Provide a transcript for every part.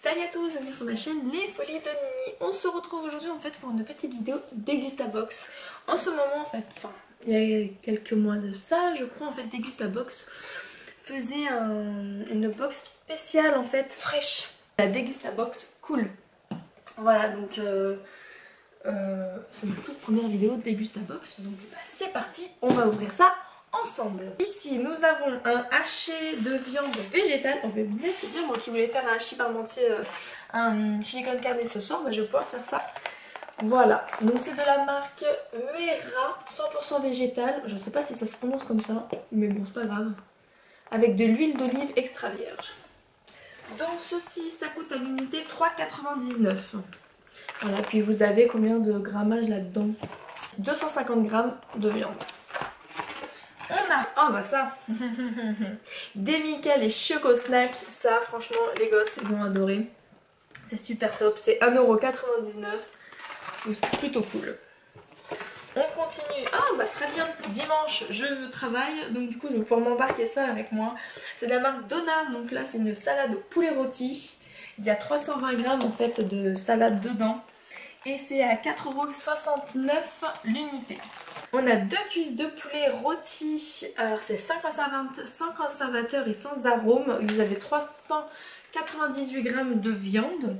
Salut à tous, bienvenue sur ma chaîne Les Folies de Nini. On se retrouve aujourd'hui en fait pour une petite vidéo Degustabox. En ce moment en fait, il y a quelques mois de ça je crois en fait, Degustabox faisait une box spéciale en fait fraîche. La Degustabox cool. Voilà donc c'est ma toute première vidéo Degustabox. Donc bah, c'est parti, on va ouvrir ça ensemble. Ici nous avons un hachis de viande végétale. Oh mais c'est bien, moi qui voulais faire un hachis parmentier, un chicken carne ce soir, bah, je vais pouvoir faire ça. Voilà, donc c'est de la marque Vera, 100% végétal. Je sais pas si ça se prononce comme ça, mais bon c'est pas grave. Avec de l'huile d'olive extra vierge. Donc ceci ça coûte à l'unité 3,99 €. Voilà, puis vous avez combien de grammage là-dedans? 250 grammes de viande. On a, oh bah ça, des Michael et Choco Snack, ça franchement les gosses ils vont adorer. C'est super top, c'est 1,99 €, plutôt cool. On continue, ah bah très bien, dimanche je travaille, donc du coup je vais pouvoir m'embarquer ça avec moi. C'est de la marque Donna, donc là c'est une salade au poulet rôti. Il y a 320 grammes en fait de salade dedans. Et c'est à 4,69 € l'unité. On a 2 cuisses de poulet rôti. Alors c'est sans conservateur et sans arôme. Vous avez 398 grammes de viande.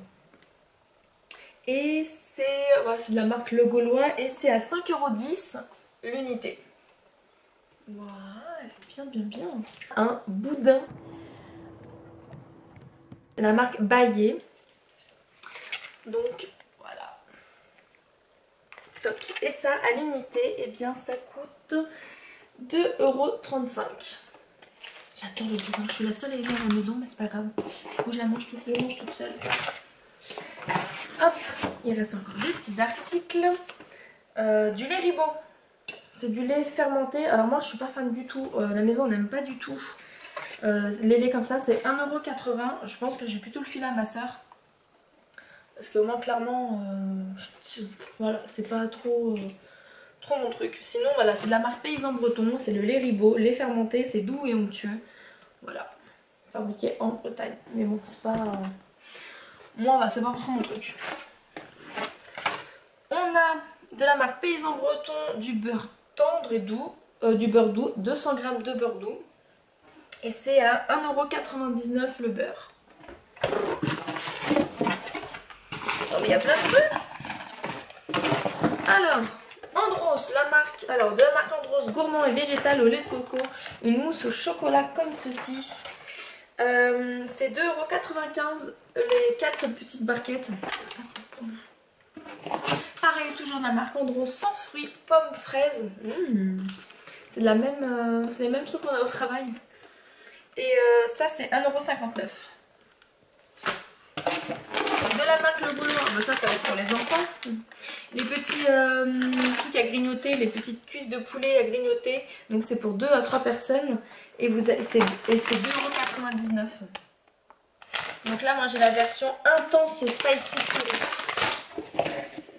Et c'est de la marque Le Gaulois. Et c'est à 5,10 € l'unité. Voilà, bien. Un boudin. C'est la marque Baillet. Donc top. Et ça à l'unité, et bien ça coûte 2,35 €. J'adore le boudin, je suis la seule à aimer à la maison mais c'est pas grave. Du coup je mange toute seule. Hop, il reste encore des petits articles. Du lait Ribot. C'est du lait fermenté. Alors moi je suis pas fan du tout, la maison on n'aime pas du tout les laits comme ça. C'est 1,80 €. Je pense que j'ai plutôt le filer à ma soeur. Parce que moi clairement, voilà, c'est pas trop mon truc. Sinon voilà, c'est de la marque Paysan Breton, c'est le lait Ribot, lait fermenté, c'est doux et onctueux. Voilà, fabriqué en Bretagne. Mais bon, c'est pas... moi, bah, c'est pas trop mon truc. On a de la marque Paysan Breton du beurre tendre et doux, du beurre doux, 200 grammes de beurre doux. Et c'est à 1,99 € le beurre. Oh mais il y a plein de trucs. Alors, Andros, de la marque Andros gourmand et végétal au lait de coco, une mousse au chocolat comme ceci. C'est 2,95 € les 4 petites barquettes. Ça c'est bon. Pareil, toujours de la marque Andros, sans fruits, pommes, fraises. C'est les mêmes trucs qu'on a au travail. Et ça c'est 1,59 €. De la marque Le Gaulois, bah ça va être pour les enfants. Les petits trucs à grignoter, les petites cuisses de poulet à grignoter. Donc c'est pour 2 à 3 personnes. Et c'est 2,99 €. Donc là moi j'ai la version intense spicy curry.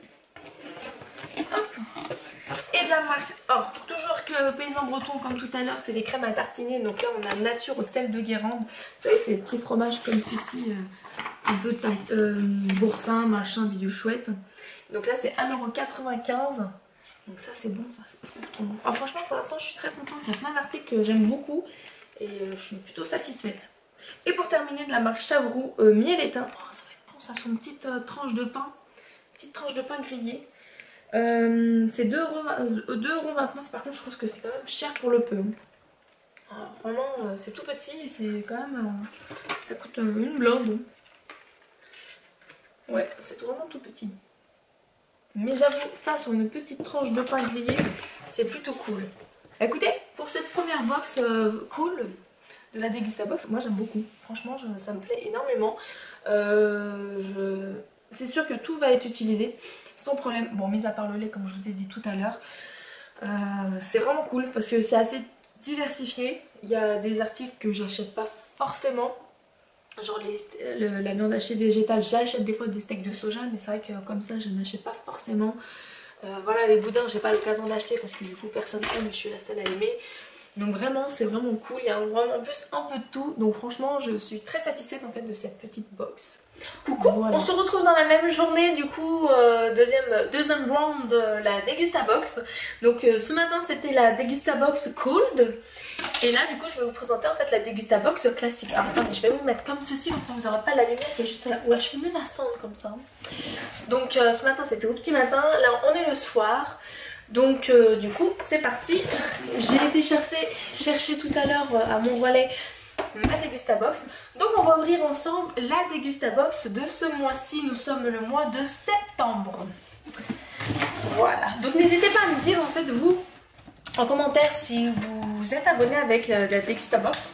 Hop. Et de la marque, or toujours que Paysan Breton comme tout à l'heure, c'est les crèmes à tartiner. Donc là on a nature au sel de Guérande. Vous savez c'est des petits fromages comme ceci. Un peu boursin, machin, bidule chouette. Donc là c'est 1,95 €. Donc ça c'est bon, ça c'est trop bon. Alors franchement pour l'instant je suis très contente, il y a plein d'articles que j'aime beaucoup. Et je suis plutôt satisfaite. Et pour terminer de la marque Chavroux, miel et thym. Oh, ça va être bon, ça sont une petite tranche de pain. Petite tranche de pain grillé. C'est 2,29 €. Par contre je trouve que c'est quand même cher pour le peu. Alors, vraiment c'est tout petit et c'est quand même... ça coûte une blinde. Ouais, c'est vraiment tout petit. Mais j'avoue, ça sur une petite tranche de pain grillé, c'est plutôt cool. Écoutez, pour cette première box cool de la Degustabox, moi j'aime beaucoup. Franchement, ça me plaît énormément. C'est sûr que tout va être utilisé sans problème. Bon, mis à part le lait, comme je vous ai dit tout à l'heure. C'est vraiment cool parce que c'est assez diversifié. Il y a des articles que j'achète pas forcément. Genre la viande hachée végétale, j'achète des fois des steaks de soja, mais c'est vrai que comme ça je n'achète pas forcément. Voilà, les boudins j'ai pas l'occasion d'acheter parce que du coup personne n'aime et je suis la seule à aimer. Donc vraiment c'est vraiment cool, il y a vraiment en plus un peu de tout. Donc franchement je suis très satisfaite en fait de cette petite box. Coucou, voilà. On se retrouve dans la même journée du coup, deuxième round, la Degustabox. Donc ce matin c'était la Degustabox Cold. Et là du coup je vais vous présenter en fait la Degustabox classique. Alors attendez, je vais vous mettre comme ceci, comme ça vous n'aurez pas la lumière qui est juste là. Ouais, je suis menaçante comme ça. Donc ce matin c'était au petit matin, là on est le soir. Donc du coup c'est parti. J'ai été chercher tout à l'heure à mon relais ma Degustabox. Donc on va ouvrir ensemble la Degustabox de ce mois-ci. Nous sommes le mois de septembre. Voilà. Donc n'hésitez pas à me dire en fait vous en commentaire si vous êtes abonné avec la Degustabox.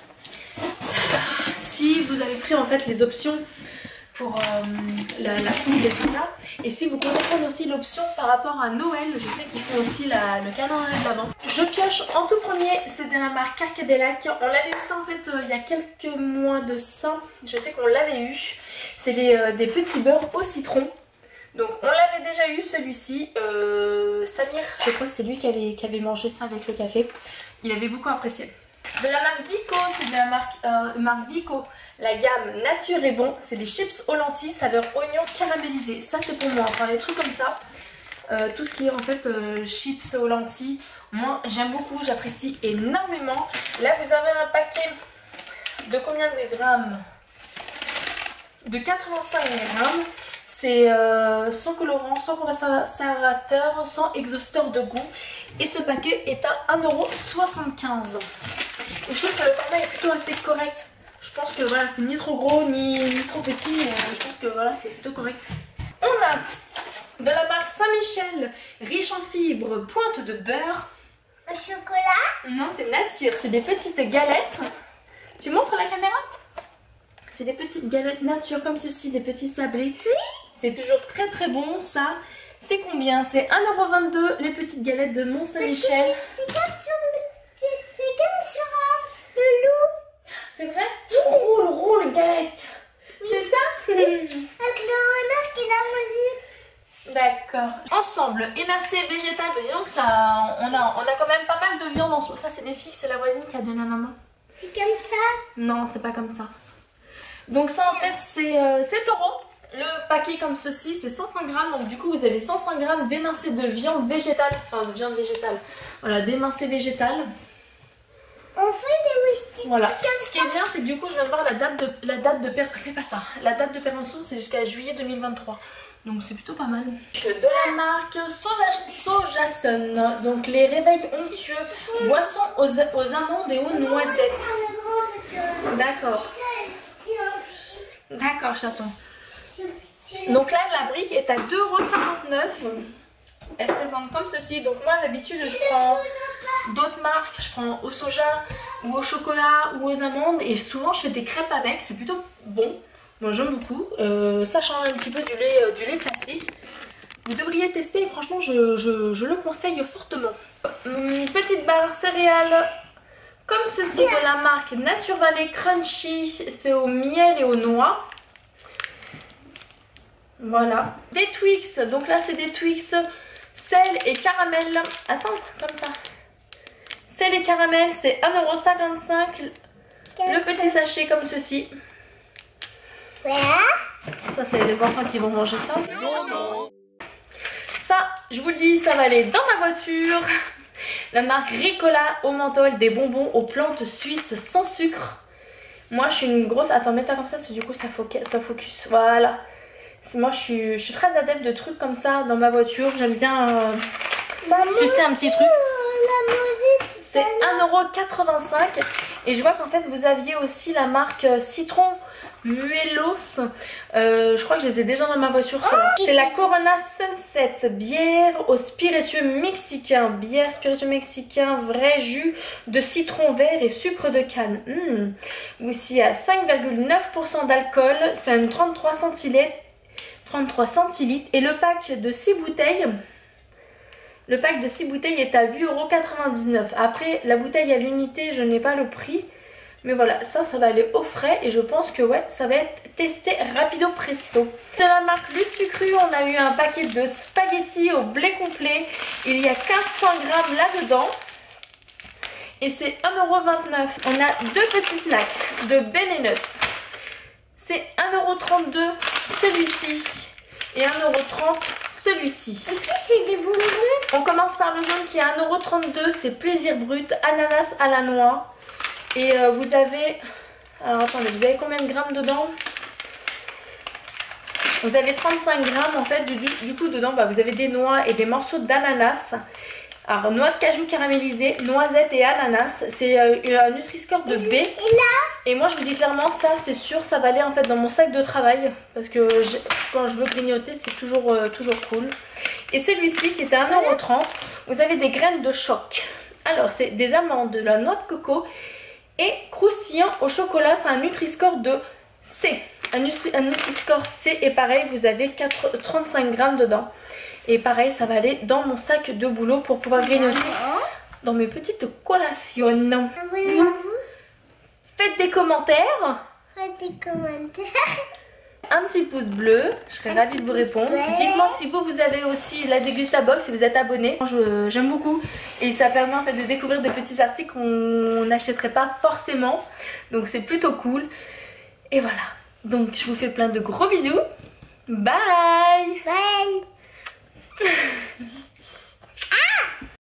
Si vous avez pris en fait les options pour la poudre et tout ça. Et si vous comptez prendre aussi l'option par rapport à Noël, je sais qu'ils font aussi le calendrier de l'avant. Je pioche en tout premier, c'est de la marque Carcadelac. On l'avait eu ça en fait il y a quelques mois de ça. Je sais qu'on l'avait eu. C'est des petits beurres au citron. Donc on l'avait déjà eu celui-ci. Samir, je crois que c'est lui qui avait mangé ça avec le café. Il avait beaucoup apprécié. De la marque Vico, c'est de la marque Vico. La gamme Nature est bon, c'est des chips aux lentilles saveur oignon caramélisé. Ça c'est pour moi, enfin les trucs comme ça. Tout ce qui est en fait chips aux lentilles, moi j'aime beaucoup, j'apprécie énormément. Là vous avez un paquet de combien de grammes? De 85 grammes. C'est sans colorant, sans conservateur, sans exhausteur de goût. Et ce paquet est à 1,75 €. Et je trouve que le format est plutôt assez correct. Je pense que voilà, c'est ni trop gros ni trop petit. Je pense que voilà, c'est plutôt correct. On a de la marque Saint-Michel, riche en fibres, pointe de beurre. Un chocolat? Non, c'est nature. C'est des petites galettes. Tu montres la caméra? C'est des petites galettes nature comme ceci, des petits sablés. Oui. C'est toujours très très bon ça. C'est combien? C'est 1,22 € les petites galettes de Mont Saint-Michel. C'est comme sur le loup. C'est vrai? Roule, galette. C'est ça? Avec le renard qui l'a mangé. D'accord. Ensemble, émincé végétal. Donc ça, on a quand même pas mal de viande en soi. Ça c'est des figues, c'est la voisine qui a donné à maman. C'est comme ça? Non, c'est pas comme ça. Donc ça en fait c'est 7 €. Le paquet comme ceci c'est 105 grammes. Donc du coup vous avez 105 grammes d'émincé de viande végétale. Enfin de viande végétale. Voilà, d'émincé végétal. On fait des whisky. Voilà. Ce qui est bien, c'est que du coup, je viens de voir la date de péremption. Fais pas ça. La date de péremption, c'est jusqu'à juillet 2023. Donc c'est plutôt pas mal. De la marque Sojasun. Donc les réveils onctueux, boissons aux amandes et aux noisettes. D'accord. D'accord, chaton. Donc là, la brique est à 2,49 €. Elle se présente comme ceci. Donc moi d'habitude je prends d'autres marques, je prends au soja ou au chocolat ou aux amandes et souvent je fais des crêpes avec, c'est plutôt bon. Moi j'aime beaucoup, ça change un petit peu du lait classique. Vous devriez tester et franchement je le conseille fortement. Une petite barre céréales comme ceci de la marque Nature Valley Crunchy, c'est au miel et aux noix. Voilà. Des Twix, donc là c'est des Twix sel et caramel. Attends, comme ça. Sel et caramel, c'est 1,55 €. Le petit sachet comme ceci. Ça, c'est les enfants qui vont manger ça. Ça, je vous le dis, ça va aller dans ma voiture. La marque Ricola au menthol, des bonbons aux plantes suisses sans sucre. Moi, je suis une grosse... Attends, mets-toi comme ça, parce que du coup, ça focus. Voilà. Moi je suis très adepte de trucs comme ça dans ma voiture. J'aime bien sucer un petit truc. C'est 1,85 €. Et je vois qu'en fait vous aviez aussi la marque Citron Muelos. Je crois que je les ai déjà dans ma voiture. C'est la Corona Sunset, bière au spiritueux mexicain. Bière spiritueux mexicain, vrai jus de citron vert et sucre de canne. Aussi à 5,9 % d'alcool. C'est une 33 centilitres. Et le pack de 6 bouteilles, est à 8,99 €. Après la bouteille à l'unité, je n'ai pas le prix, mais voilà, ça va aller au frais et je pense que ouais, ça va être testé rapido presto. De la marque Le Sucru, on a eu un paquet de spaghettis au blé complet. Il y a 400 grammes là-dedans. et c'est 1,29 €. On a deux petits snacks de Ben Nuts. C'est 1,32 € celui-ci et 1,30 € celui-ci. En plus, c'est des bonbons. On commence par le jaune qui est 1,32 €, c'est plaisir brut, ananas à la noix. Et vous avez... Alors attendez, vous avez combien de grammes dedans? Vous avez 35 grammes en fait, du coup dedans vous avez des noix et des morceaux d'ananas. Alors noix de cajou caramélisée, noisettes et ananas, c'est un Nutri-Score de B. Et moi je vous dis clairement ça c'est sûr, ça va aller en fait dans mon sac de travail. Parce que quand je veux grignoter c'est toujours cool. Et celui-ci qui est à 1,30 €, vous avez des graines de choc. Alors c'est des amandes, de la noix de coco et croustillant au chocolat, c'est un Nutri-Score de C. Un Nutri-Score C et pareil vous avez 35 grammes dedans. Et pareil ça va aller dans mon sac de boulot pour pouvoir grignoter dans mes petites collations. Abonnez-vous. Faites des commentaires. Faites des commentaires. Un petit pouce bleu, je serais ravie de vous répondre. Dites-moi si vous avez aussi la Dégustabox, si vous êtes abonné. J'aime beaucoup et ça permet en fait de découvrir des petits articles qu'on n'achèterait pas forcément. Donc c'est plutôt cool. Et voilà, donc je vous fais plein de gros bisous. Bye. Bye.